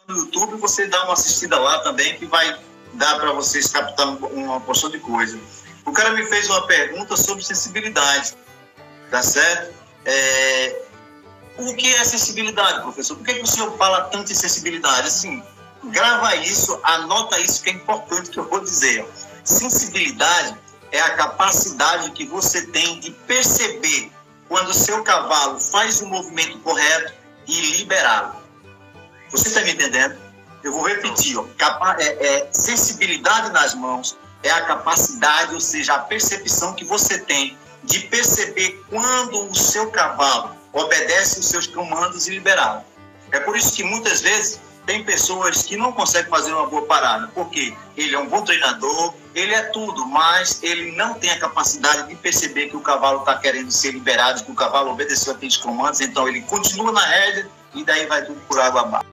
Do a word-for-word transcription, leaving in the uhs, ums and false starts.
no YouTube, você dá uma assistida lá também, que vai dar para vocês captar uma porção de coisa. O cara me fez uma pergunta sobre sensibilidade, tá certo? É... O que é sensibilidade, professor? Por que, que o senhor fala tanto em sensibilidade? Assim, grava isso, anota isso, que é importante que eu vou dizer. Sensibilidade é a capacidade que você tem de perceber quando o seu cavalo faz o movimento correto e liberá-lo. Você está me entendendo? Eu vou repetir. Ó. Capa é, é, sensibilidade nas mãos é a capacidade, ou seja, a percepção que você tem de perceber quando o seu cavalo obedece os seus comandos e liberá-lo. É por isso que muitas vezes tem pessoas que não conseguem fazer uma boa parada, porque ele é um bom treinador, ele é tudo, mas ele não tem a capacidade de perceber que o cavalo está querendo ser liberado, que o cavalo obedeceu aqueles comandos, então ele continua na rédea e daí vai tudo por água abaixo.